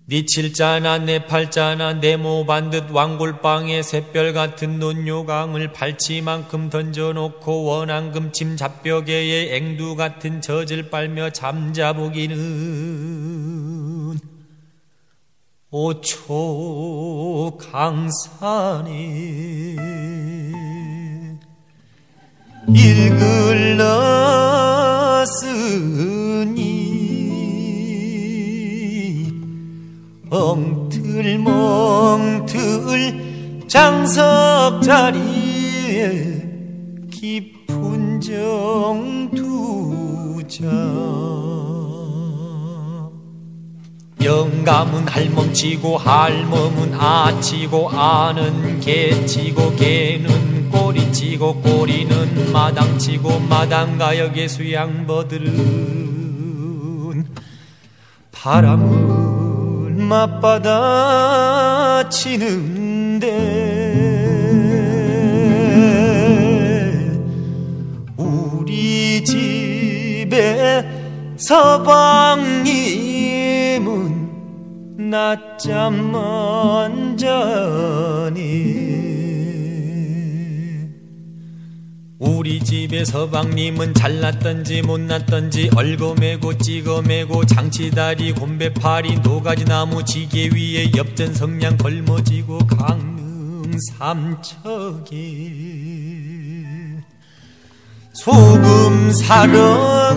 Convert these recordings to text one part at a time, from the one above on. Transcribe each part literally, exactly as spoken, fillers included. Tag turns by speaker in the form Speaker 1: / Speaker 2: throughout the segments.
Speaker 1: 네 칠자나 내 팔자나 네모 반듯 왕골방에 샛별 같은 논요강을 발치만큼 던져놓고 원앙금 침 잡벽에 앵두 같은 젖을 빨며 잠자보기는 오초 강산에 일글렀으니 엉틀멍틀 장석자리에 깊은 정두자 영감은 할멈치고 할멈은 아치고 아는 개치고 개는 꼬리치고 꼬리는 마당치고 마당가역의 수양버들은 바람은 맞받아 치는데 우리 집에 서방님은 낮잠만 자니 우리 집의 서방님은 잘났던지 못났던지 얼거매고 찍어매고 장치다리 곰배파리 노가지나무 지게 위에 엽전 성냥 걸머지고 강릉 삼척에 소금 사러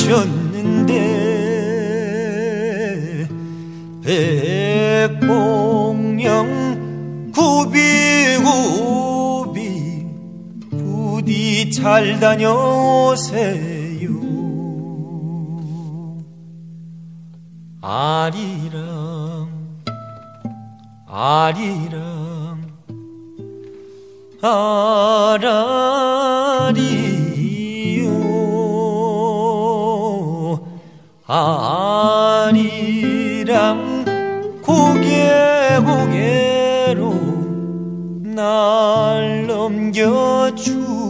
Speaker 1: 가셨는데 백봉령 구비구 부디 잘 다녀오세요. 아리랑 아리랑 아라리요 아리랑 고개 고개로 날 넘겨주